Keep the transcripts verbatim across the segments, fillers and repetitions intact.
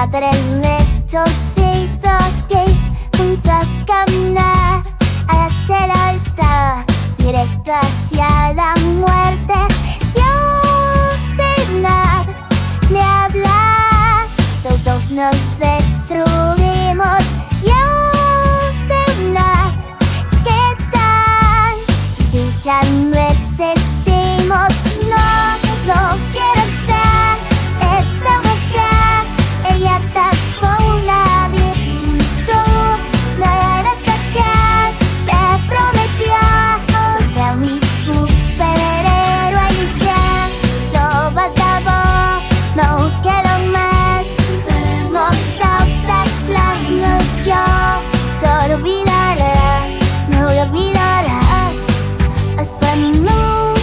padre lechocitos que juntos caminar hacia el altar, directo hacia la muerte. Y al final de hablar, los dos nos destruimos. Y al final, ¿qué tal? Tú y yo ya no existimos. No lo quiero ser, esa mujer, ella está con la vida. Tú no eres aquel que prometió ser mi superhéroe y que todo acabó, no quiero más. Somos dos extraños, yo te olvidaré, no lo olvidarás hasta nunca.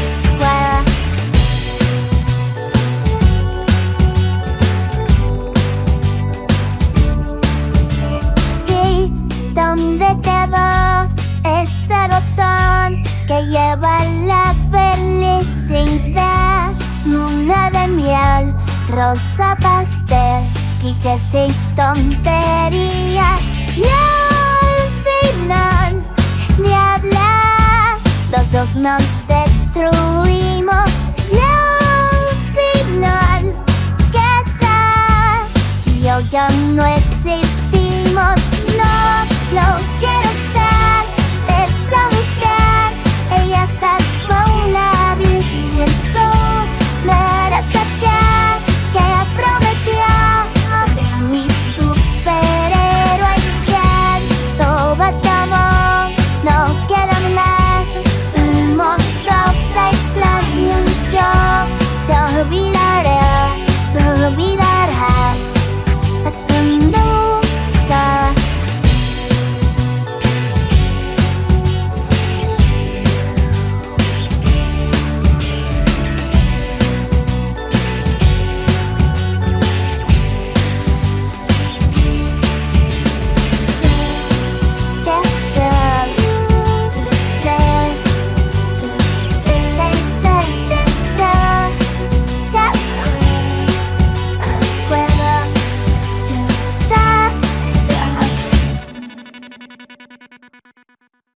¿Dónde quedó ese botón que lleva la felicidad? Luna de miel, rosa pastel, clichés y tonterías. Y al final de hablar, los dos nos destruimos. Y al final, ¿qué tal? Tú y yo ya no existimos.